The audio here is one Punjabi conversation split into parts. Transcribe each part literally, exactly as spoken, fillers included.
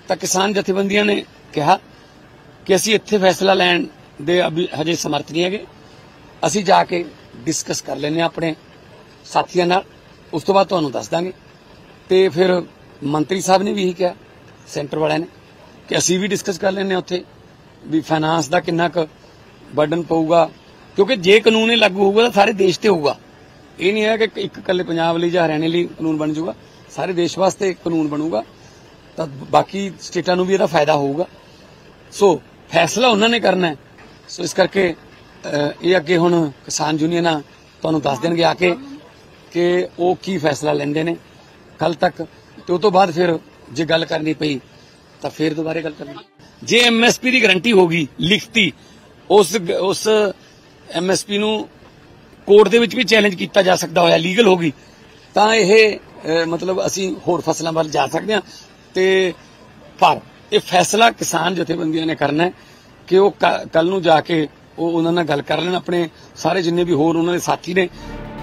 ਤਾਂ ਕਿਸਾਨ ਜਥੇਬੰਦੀਆਂ ਨੇ ਕਿਹਾ ਕਿ ਅਸੀਂ ਇੱਥੇ ਫੈਸਲਾ ਲੈਣ ਦੇ ਅਭੀ ਹਜੇ ਸਮਰਥ ਨਹੀਂ ਹੈਗੇ, ਅਸੀਂ ਜਾ ਕੇ ਡਿਸਕਸ ਕਰ ਲੈਂਦੇ ਆਪਣੇ ਸਾਥੀਆਂ ਨਾਲ, ਉਸ ਤੋਂ ਬਾਅਦ ਤੁਹਾਨੂੰ ਦੱਸ ਦਾਂਗੇ। ਤੇ ਫਿਰ ਮੰਤਰੀ ਸਾਹਿਬ ਨੇ ਵੀ ਇਹੀ ਕਿਹਾ, ਸੈਂਟਰ ਵਾਲਿਆਂ ਨੇ, ਕਿ ਅਸੀਂ ਵੀ ਡਿਸਕਸ ਕਰ ਲੈਂਦੇ ਉੱਥੇ ਵੀ ਫਾਈਨਾਂਸ ਦਾ ਕਿੰਨਾ ਕੁ ਬਰਡਨ ਪਊਗਾ, ਕਿਉਂਕਿ ਜੇ ਕਾਨੂੰਨ ਇਹ ਲਾਗੂ ਹੋਊਗਾ ਤਾਂ ਸਾਰੇ ਦੇਸ਼ ਤੇ ਹੋਊਗਾ। ਇਹ ਨਹੀਂ ਹੈ ਕਿ ਇੱਕ ਇਕੱਲੇ ਪੰਜਾਬ ਲਈ ਜਾਂ ਹਰਿਆਣੇ ਲਈ ਕਾਨੂੰਨ ਬਣ ਜਾਊਗਾ, ਸਾਰੇ ਦੇਸ਼ ਵਾਸਤੇ ਕਾਨੂੰਨ ਬਣੂਗਾ, ਤਾਂ ਬਾਕੀ ਸਟੇਟਾਂ ਨੂੰ ਵੀ ਇਹਦਾ ਫਾਇਦਾ ਹੋਊਗਾ। ਸੋ ਫੈਸਲਾ ਉਹਨਾਂ ਨੇ ਕਰਨਾ ਹੈ। ਸੋ ਇਸ ਕਰਕੇ ਇਹ ਅੱਗੇ ਹੁਣ ਕਿਸਾਨ ਯੂਨੀਅਨਾਂ ਤੁਹਾਨੂੰ ਦੱਸ ਦੇਣਗੇ ਆ ਕੇ ਕਿ ਉਹ ਕੀ ਫੈਸਲਾ ਲੈਂਦੇ ਨੇ ਕੱਲ ਤੱਕ, ਤੇ ਉਸ ਤੋਂ ਬਾਅਦ ਫਿਰ ਜੇ ਗੱਲ ਕਰਨੀ ਪਈ ਤਾਂ ਫਿਰ ਦੁਬਾਰੇ ਗੱਲ ਕਰਨੀ। ਜੇ ਐਮਐਸਪੀ ਦੀ ਗਰੰਟੀ ਹੋਗੀ ਲਿਖਤੀ, ਉਸ ਉਸ ਐਮਐਸਪੀ ਨੂੰ ਕੋਰਟ ਦੇ ਵਿੱਚ ਵੀ ਚੈਲੰਜ ਕੀਤਾ ਜਾ ਸਕਦਾ ਹੋਇਆ, ਲੀਗਲ ਹੋਗੀ, ਤਾਂ ਇਹ ਮਤਲਬ ਅਸੀਂ ਹੋਰ ਫਸਲਾਂ ਵੱਲ ਜਾ ਸਕਦੇ ਹਾਂ। ਤੇ ਪਰ ਇਹ ਫੈਸਲਾ ਕਿਸਾਨ ਜਥੇਬੰਦੀਆਂ ਨੇ ਕਰਨਾ ਹੈ ਕਿ ਉਹ ਕੱਲ ਨੂੰ ਜਾ ਕੇ ਉਹ ਉਹਨਾਂ ਨਾਲ ਗੱਲ ਕਰ ਲੈਣ, ਆਪਣੇ ਸਾਰੇ ਜਿੰਨੇ ਵੀ ਹੋਰ ਉਹਨਾਂ ਦੇ ਸਾਥੀ ਨੇ।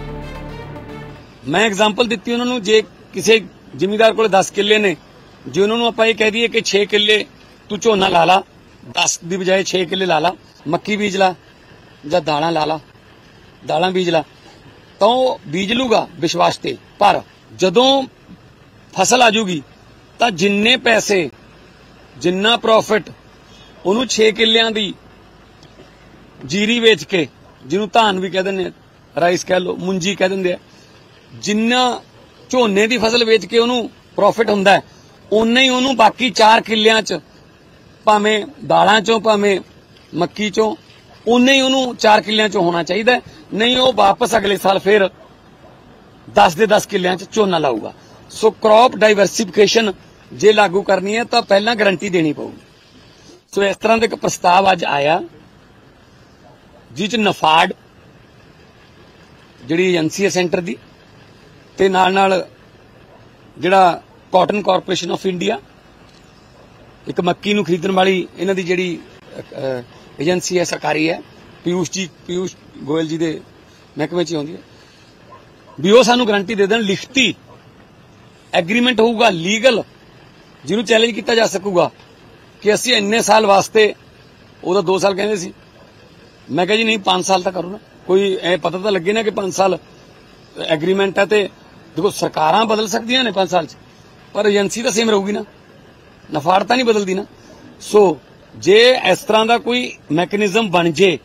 ਮੈਂ ਐਗਜ਼ਾਮਪਲ ਦਿੱਤੀ ਉਹਨਾਂ ਨੂੰ, ਜੇ ਕਿਸੇ ਜ਼ਿਮੀਂਦਾਰ ਕੋਲ ਦਸ ਕਿੱਲੇ ਨੇ, ਜੇ ਉਹਨਾਂ ਨੂੰ ਆਪਾਂ ਇਹ ਕਹਿ ਦਈਏ ਕਿ ਛੇ ਕਿੱਲੇ ਤੂੰ ਝੋਨਾ ਲਾ ਲਾ, ਦਸ ਦੀ ਬਜਾਏ ਛੇ ਕਿੱਲੇ ਲਾ ਲਾ, ਮੱਕੀ ਬੀਜ ਲਾ ਜਾਂ ਦਾਲਾਂ ਲਾ ਲਾ, ਦਾਲਾਂ ਬੀਜ ਲਾ, ਤਾਂ ਉਹ ਬੀਜ ਲੂਗਾ ਵਿਸ਼ਵਾਸ ਤੇ। ਪਰ ਜਦੋਂ ਫਸਲ ਆ ਜੂਗੀ ਤਾਂ ਜਿੰਨੇ ਪੈਸੇ, ਜਿੰਨਾ ਪ੍ਰੋਫਿਟ ਉਹਨੂੰ ਛੇ ਕਿੱਲਿਆਂ ਦੀ ਜੀਰੀ ਵੇਚ ਕੇ, ਜਿਹਨੂੰ ਧਾਨ ਵੀ ਕਹਿ ਦਿੰਦੇ ਆ, ਰਾਈਸ ਕਹਿ ਲਓ, ਮੁੰਜੀ ਕਹਿ ਦਿੰਦੇ ਆ, ਜਿੰਨਾ ਝੋਨੇ ਦੀ ਫਸਲ ਵੇਚ ਕੇ ਉਹਨੂੰ ਪ੍ਰੋਫਿਟ ਹੁੰਦਾ ਹੈ, ਉਨਾ ਹੀ ਉਹਨੂੰ ਬਾਕੀ ਚਾਰ ਕਿੱਲਿਆਂ 'ਚ, ਭਾਵੇਂ ਦਾਲਾਂ 'ਚੋਂ ਭਾਵੇਂ ਮੱਕੀ 'ਚੋਂ, ਉਨਾ ਹੀ ਉਹਨੂੰ ਚਾਰ ਕਿੱਲਿਆਂ 'ਚੋਂ ਹੋਣਾ ਚਾਹੀਦਾ। ਨਹੀਂ ਉਹ ਵਾਪਸ ਅਗਲੇ ਸਾਲ ਫਿਰ ਦਸ ਦੇ ਦਸ ਕਿੱਲਿਆਂ 'ਚ ਝੋਨਾ ਲਾਊਗਾ। ਸੋ ਕ੍ਰੌਪ ਡਾਈਵਰਸਿਫਿਕੇਸ਼ਨ ਜੇ ਲਾਗੂ ਕਰਨੀ ਹੈ ਤਾਂ ਪਹਿਲਾਂ ਗਰੰਟੀ ਦੇਣੀ ਪਊਗੀ। ਸੋ ਇਸ ਤਰ੍ਹਾਂ ਦਾ ਇੱਕ ਪ੍ਰਸਤਾਵ ਅੱਜ ਆਇਆ, ਜਿਸ 'ਚ ਨਫਾਡ ਜਿਹੜੀ ਏਜੰਸੀ ਹੈ ਸੈਂਟਰ ਦੀ, ਤੇ ਨਾਲ ਨਾਲ ਜਿਹੜਾ ਕਾਟਨ ਕਾਰਪੋਰੇਸ਼ਨ ਆਫ ਇੰਡੀਆ, ਇੱਕ ਮੱਕੀ ਨੂੰ ਖਰੀਦਣ ਵਾਲੀ ਇਹਨਾਂ ਦੀ ਜਿਹੜੀ ਏਜੰਸੀ ਹੈ ਸਰਕਾਰੀ ਹੈ, ਪਿਊਸ਼ ਜੀ ਪਿਊਸ਼ ਗੋਇਲ ਜੀ ਦੇ ਮਹਿਕਮੇ 'ਚ ਆਉਂਦੀ ਹੈ, ਵੀ ਉਹ ਸਾਨੂੰ ਗਰੰਟੀ ਦੇ ਦੇਣ, ਲਿਖਤੀ ਐਗਰੀਮੈਂਟ ਹੋਊਗਾ ਲੀਗਲ, ਜਿਹਨੂੰ ਚੈਲੰਜ ਕੀਤਾ ਜਾ ਸਕੂਗਾ ਕਿ ਅਸੀਂ ਇੰਨੇ ਸਾਲ ਵਾਸਤੇ, ਉਹਦਾ ਦੋ ਸਾਲ ਕਹਿੰਦੇ ਸੀ, ਮੈਂ ਕਿਹਾ ਜੀ ਨਹੀਂ ਪੰਜ ਸਾਲ ਤਾਂ ਕਰੋ ਨਾ, ਕੋਈ ਇਹ ਪਤਾ ਤਾਂ ਲੱਗੇ ਨਾ ਕਿ ਪੰਜ ਸਾਲ ਐਗਰੀਮੈਂਟ ਹੈ। ਤੇ ਦੇਖੋ ਸਰਕਾਰਾਂ ਬਦਲ ਸਕਦੀਆਂ ਨੇ ਪੰਜ ਸਾਲ 'ਚ, ਪਰ ਏਜੰਸੀ ਤਾਂ ਸੇਮ ਰਹੂਗੀ ਨਾ, ਨਫਾੜ ਤਾਂ ਨਹੀਂ ਬਦਲਦੀ ਨਾ। ਸੋ ਜੇ ਇਸ ਤਰ੍ਹਾਂ ਦਾ ਕੋਈ ਮੈਕੈਨਿਜ਼ਮ ਬਣ ਜੇ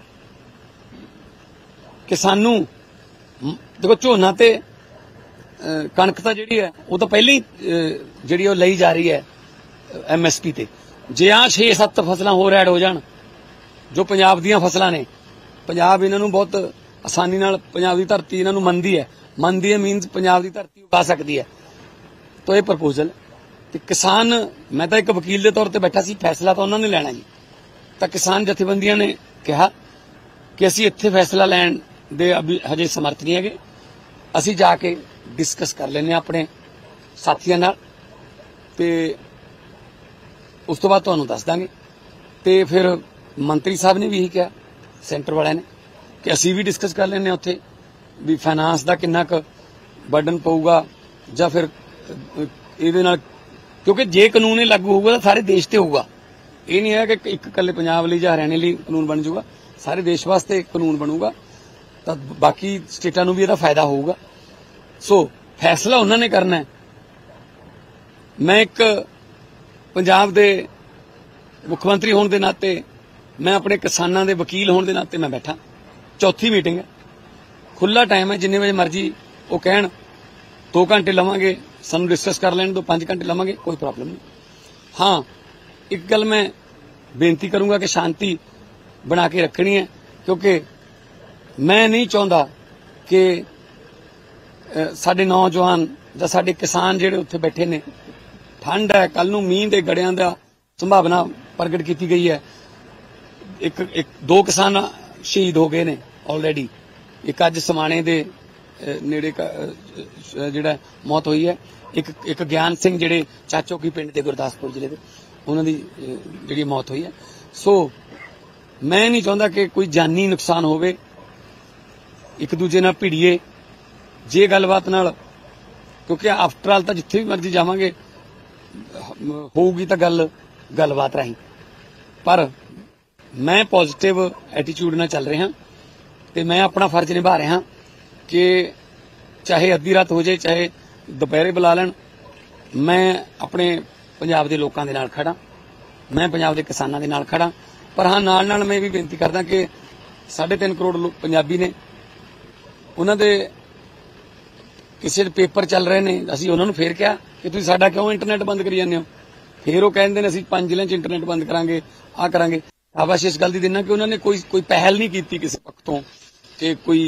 ਕਿ ਸਾਨੂੰ, ਦੇਖੋ ਝੋਨਾ ਤੇ ਕਣਕ ਤਾਂ ਜਿਹੜੀ ਹੈ ਉਹ ਤਾਂ ਪਹਿਲਾਂ ਹੀ ਜਿਹੜੀ ਉਹ ਲਈ ਜਾ ਰਹੀ ਹੈ ਐਮਐਸਪੀ ਤੇ, ਜੇ ਆ ਛੇ ਸੱਤ ਫਸਲਾਂ ਹੋਰ ਐਡ ਹੋ ਜਾਣ ਜੋ ਪੰਜਾਬ ਦੀਆਂ ਫਸਲਾਂ ਨੇ, ਪੰਜਾਬ ਇਹਨਾਂ ਨੂੰ ਬਹੁਤ ਆਸਾਨੀ ਨਾਲ, ਪੰਜਾਬ ਦੀ ਧਰਤੀ ਇਹਨਾਂ ਨੂੰ ਮੰਨਦੀ ਹੈ, ਮੰਨਦੀ ਹੈ ਮੀਨਸ ਪੰਜਾਬ ਦੀ ਧਰਤੀ ਉਗਾ ਸਕਦੀ ਹੈ। ਤਾਂ ਇਹ ਪ੍ਰਪੋਜ਼ਲ ਤੇ ਕਿਸਾਨ, ਮੈਂ ਤਾਂ ਇੱਕ ਵਕੀਲ ਦੇ ਤੌਰ ਤੇ ਬੈਠਾ ਸੀ, ਫੈਸਲਾ ਤਾਂ ਉਹਨਾਂ ਨੇ ਲੈਣਾ ਜੀ। ਤਾਂ ਕਿਸਾਨ ਜਥੇਬੰਦੀਆਂ ਨੇ ਕਿਹਾ ਕਿ ਅਸੀਂ ਇੱਥੇ ਫੈਸਲਾ ਲੈਣ ਦੇ ਅਭੀ ਹਜੇ ਸਮਰਥ ਨਹੀਂ ਹੈਗੇ, ਅਸੀਂ ਜਾ ਕੇ ਡਿਸਕਸ ਕਰ ਲੈਂਦੇ ਆਪਣੇ ਸਾਥੀਆਂ ਨਾਲ, ਤੇ ਉਸ ਤੋਂ ਬਾਅਦ ਤੁਹਾਨੂੰ ਦੱਸ ਦਾਂਗੇ। ਤੇ ਫਿਰ ਮੰਤਰੀ ਸਾਹਿਬ ਨੇ ਵੀ ਇਹੀ ਕਿਹਾ, ਸੈਂਟਰ ਵਾਲਿਆਂ ਨੇ, ਕਿ ਅਸੀਂ ਵੀ ਡਿਸਕਸ ਕਰ ਲੈਂਦੇ ਉੱਥੇ ਵੀ ਫਾਈਨਾਂਸ ਦਾ ਕਿੰਨਾ ਕੁ ਬਰਡਨ ਪਊਗਾ, ਜਾਂ ਫਿਰ ਇਹਦੇ ਨਾਲ, ਕਿਉਂਕਿ ਜੇ ਕਾਨੂੰਨ ਇਹ ਲਾਗੂ ਹੋਊਗਾ ਤਾਂ ਸਾਰੇ ਦੇਸ਼ ਤੇ ਹੋਊਗਾ। ਇਹ ਨਹੀਂ ਹੈ ਕਿ ਇੱਕ ਇਕੱਲੇ ਪੰਜਾਬ ਲਈ ਜਾਂ ਹਰਿਆਣੇ ਲਈ ਕਾਨੂੰਨ ਬਣ ਜਾਊਗਾ, ਸਾਰੇ ਦੇਸ਼ ਵਾਸਤੇ ਕਾਨੂੰਨ ਬਣੂਗਾ, ਤਾਂ ਬਾਕੀ ਸਟੇਟਾਂ ਨੂੰ ਵੀ ਇਹਦਾ ਫਾਇਦਾ ਹੋਊਗਾ। ਸੋ ਫੈਸਲਾ ਉਹਨਾਂ ਨੇ ਕਰਨਾ ਹੈ। ਮੈਂ ਇੱਕ ਪੰਜਾਬ ਦੇ ਮੁੱਖ ਮੰਤਰੀ ਹੋਣ ਦੇ ਨਾਤੇ, ਮੈਂ ਆਪਣੇ ਕਿਸਾਨਾਂ ਦੇ ਵਕੀਲ ਹੋਣ ਦੇ ਨਾਤੇ ਮੈਂ ਬੈਠਾ, ਚੌਥੀ ਮੀਟਿੰਗ ਹੈ, ਖੁੱਲਾ ਟਾਈਮ ਹੈ, ਜਿੰਨੇ ਵਜੇ ਮਰਜ਼ੀ ਉਹ ਕਹਿਣ, ਦੋ ਘੰਟੇ ਲਵਾਂਗੇ, ਸਾਨੂੰ ਡਿਸਕਸ ਕਰ ਲੈਣ ਦੋ, ਪੰਜ ਘੰਟੇ ਲਵਾਂਗੇ, ਕੋਈ ਪ੍ਰੋਬਲਮ ਨਹੀਂ। ਹਾਂ, ਇੱਕ ਗੱਲ ਮੈਂ ਬੇਨਤੀ ਕਰੂੰਗਾ ਕਿ ਸ਼ਾਂਤੀ ਬਣਾ ਕੇ ਰੱਖਣੀ ਹੈ, ਕਿਉਂਕਿ ਮੈਂ ਨਹੀਂ ਚਾਹੁੰਦਾ ਕਿ ਸਾਡੇ ਨੌਜਵਾਨ ਜਾਂ ਸਾਡੇ ਕਿਸਾਨ ਜਿਹੜੇ ਉੱਥੇ ਬੈਠੇ ਨੇ, ਠੰਡ ਹੈ, ਕੱਲ ਨੂੰ ਮੀਂਹ ਦੇ ਗੜਿਆਂ ਦਾ ਸੰਭਾਵਨਾ ਪ੍ਰਗਟ ਕੀਤੀ ਗਈ ਹੈ। ਇੱਕ ਇੱਕ ਦੋ ਕਿਸਾਨ ਸ਼ਹੀਦ ਹੋ ਗਏ ਨੇ ਆਲਰੇਡੀ, ਇੱਕ ਅੱਜ ਸਮਾਣੇ ਦੇ ਨੇੜੇ ਜਿਹੜਾ ਮੌਤ ਹੋਈ ਹੈ, ਇੱਕ ਇੱਕ ਗਿਆਨ ਸਿੰਘ ਜਿਹੜੇ ਚਾਚੋਕੀ ਪਿੰਡ ਦੇ ਗੁਰਦਾਸਪੁਰ ਜ਼ਿਲ੍ਹੇ ਦੇ, ਉਹਨਾਂ ਦੀ ਜਿਹੜੀ ਮੌਤ ਹੋਈ ਹੈ। ਸੋ ਮੈਂ ਨਹੀਂ ਚਾਹੁੰਦਾ ਕਿ ਕੋਈ ਜਾਨੀ ਨੁਕਸਾਨ ਹੋਵੇ, ਇੱਕ ਦੂਜੇ ਨਾਲ ਭਿੜੀਏ ਜੇ ਗੱਲਬਾਤ ਨਾਲ, ਕਿਉਂਕਿ ਆਫਟਰ ਆਲ ਤਾਂ ਜਿੱਥੇ ਵੀ ਮਰਜ਼ੀ ਜਾਵਾਂਗੇ ਹੋਊਗੀ ਤਾਂ ਗੱਲ ਗੱਲਬਾत ਰਾਹੀਂ, ਪਰ मैं पॉजिटिव एटीट्यूड ਨਾਲ ਚੱਲ ਰਿਹਾ ਤੇ मैं अपना फर्ज निभा ਰਿਹਾ कि चाहे अद्धी रात हो जाए, चाहे दोपहरे बुला लैन, मैं अपने पंजाब के लोगों के नाल खड़ा, मैं पंजाब के किसानों के नाल खड़ा। पर हाँ, नाल नाल मैं भी बेनती करदा कि साढ़े तीन करोड़ लोग पंजाबी ने, उन्होंने किसी पेपर चल रहे हैं, असीं उन्होंने फिर कहा कि तुसीं साडा क्यों इंटरनेट बंद करी जांदे हो, फिर वो कहंदे ने असीं पंज जिले च इंटरनेट बंद करांगे, आ करांगे। आवाश इस गल दी देना कि उन्होंने कोई कोई पहल नहीं की किसी पक्ष तो कि कोई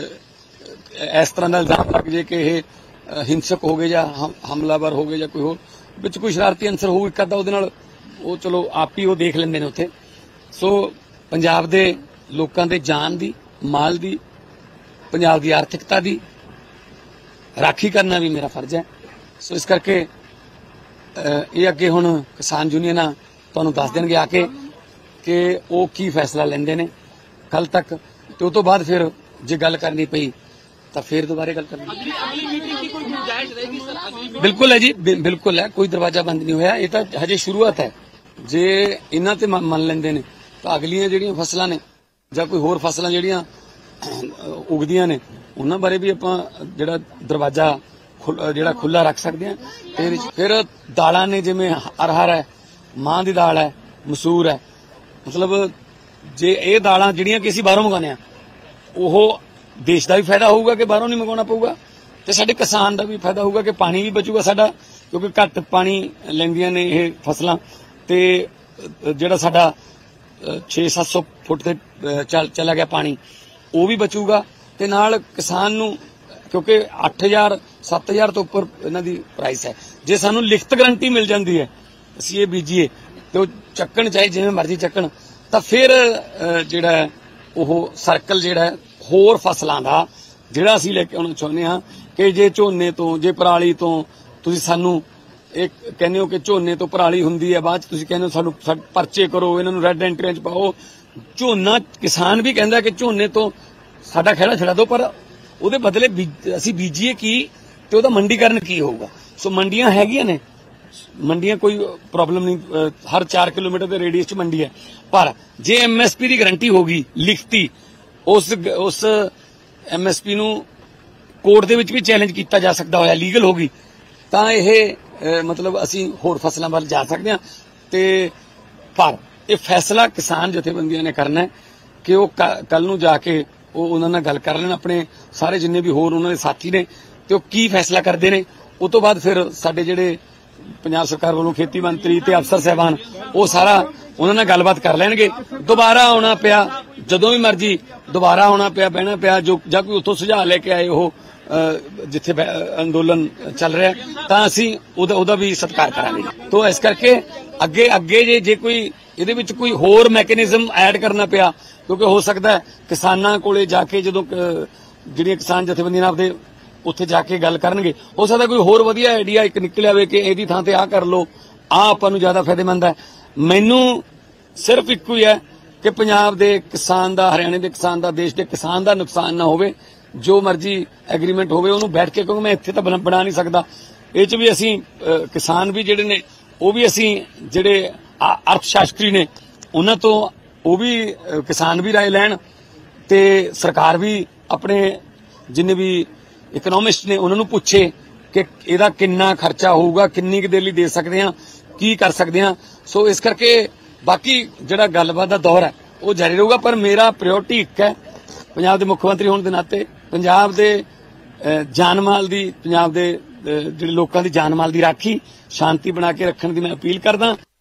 इस तरह का इल्जाम लग जाए कि यह हिंसक हो गए या हम, हमलावर हो गए या कोई हो विच कोई शरारती अंसर हो एक अद्धा उहदे नाल वो चलो आप ही वो देख लेंदे ने उत्थे। सो पंजाब दे लोकां दे जान दी, माल दी, पंजाब दी आर्थिकता दी राखी करना भी मेरा फर्ज है। सो इस करके ये अगे हुण किसान यूनियन तुहानूं दस देणगे आके कि वो की फैसला लेंदे ने कल तक, तो उस तो बाद फिर जे गल करनी पई तो फिर दोबारा गल करनी। बिल्कुल है जी, बिल्कुल है, कोई दरवाजा बंद नहीं होया, ये तो हजे शुरुआत है। जे इन्हां ते मन लेंदे ने तो अगलियां जिहड़ियां फसलां ने जां कोई होर फसलां जिहड़ियां उगदियां ने उन्हां बारे भी आपां जिहड़ा दरवाजा जिहड़ा खुला रख सकदे हां। ते फिर दालां ने जिवें अरहर है, मां दी दाल है, मसूर है, मतलब जे ये दालां जिहड़ियां कि असीं बाहरों मंगाने आ, ओह देश का भी फायदा होगा कि बाहरों नहीं मंगाना पऊगा, ते साडे किसान का भी फायदा होगा कि पानी भी बचूगा साडा, क्योंकि घट पानी लैंदियां ने ये फसलां, ते जिहड़ा साडा छे सत्त सौ फुट ते चल चला गया पानी वो भी बचूगा, ते नाल किसान नूं क्योंकि अठ हज़ार सत्त हज़ार तो उपर इन्हां दी प्राइस है। जे सानूं लिखत गारंटी मिल जाती है असीं ये बीजीए तो चक्कण चाहे जिवें मर्जी चक्कण, तो फिर जिहड़ा ओह सर्कल जिहड़ा होर फसलां दा जिहड़ा असीं लैके आउणा चाहुंदे हां कि जे झोने तो जे पराली तो तुसीं सानूं एक कहने हो कि झोने तो पराली हुंदी है, बाद तुसीं कहने हो सानूं परचे करो, इन्हां नूं रैड एंट्रियां च पाओ। झोना किसान भी कहंदा कि झोने तो साडा खैड़ा छड़ा दो, पर ਉਹਦੇ बदले ਅਸੀਂ ਬੀਜੀਏ ਕੀ ਤੇ ਉਹਦਾ ਮੰਡੀਕਰਨ ਕੀ ਹੋਊਗਾ। सो मंडियां हैगियां ने, मंडियां कोई प्रॉब्लम नहीं, हर चार किलोमीटर के रेडियस च मंडी है, पर जे एम एस पी की गारंटी होगी लिखती, उस उस एम एस पी नूं कोर्ट दे विच भी चैलेंज किया जा सकता होया, लीगल होगी, तां इह मतलब असीं होर फसलां वल जा सकते हां। ते पर यह फैसला किसान जथेबंदियां ने करना है कि वो कल नूं जाके वो उन्हां नाल गल कर लेण, अपने सारे जिन्ने भी होर उन्हां दे साथी ने, ते वो की फैसला करते हैं। उस तो बाद फिर साडे जिहड़े पंजाब सरकार वालों खेती मंत्री ते अफसर साहबान वो सारा उन्हां नाल गलबात कर लैणगे। दोबारा आउणा पिया, जदों भी मर्जी दोबारा आउणा पिया, बहना पिया, जो जां कोई उत्थों सुझाव लेके आए वो जिथे अंदोलन चल रहा है, तां असीं उहदा उहदा भी सत्कार करांगे। तो इस करके अगे अगे जे जे कोई इहदे विच कोई होर मैकेनिज्म ऐड करना पिया, क्योंकि हो सकता है किसानां कोले जाके जदों जिहड़ियां किसान जथेबंदियां आपदे उत्थे जाके गल करनगे, हो सकता कोई होर वधिया आइडिया एक निकल आवे कि इहदी थां ते आ कर लो, आ आपां नूं ज्यादा फायदेमंद है। मैनूं सिर्फ इक्को ही है कि पंजाब दे किसान दा, हरियाणे दे किसान दा, देश दे किसान दा नुकसान ना होवे। जो मर्जी एग्रीमेंट होवे उहनूं बैठ के, क्योंकि मैं इत्थे तां बना नहीं सकदा, इह च भी असीं किसान भी जिहड़े ने वो भी असीं जिहड़े अर्थशास्त्री ने उन्हां तों वो भी किसान भी राय लैण, ते सरकार भी अपने जिन्ने भी इकनॉमिस्ट ने उन्होंने पूछे कि इहदा किन्ना खर्चा होऊगा, किन्नी क देर लई दे सकदे हां, की कर सकदे हां। सो इस करके बाकी जिहड़ा गलबात दा दौर है वो जारी रहूगा, पर मेरा प्रायोरिटी एक है, पंजाब दे मुख्यमंत्री होने दे नाते पंजाब दे जान माल दी, पंजाब दे जिहड़े लोकां दी जान माल दी राखी, शांति बना के रखण दी मैं अपील करदा।